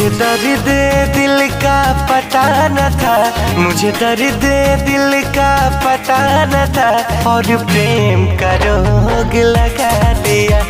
मुझे दर्द दिल का पता न था, मुझे दर्द दिल का पता न था, और प्रेम का रोग लगा दिया।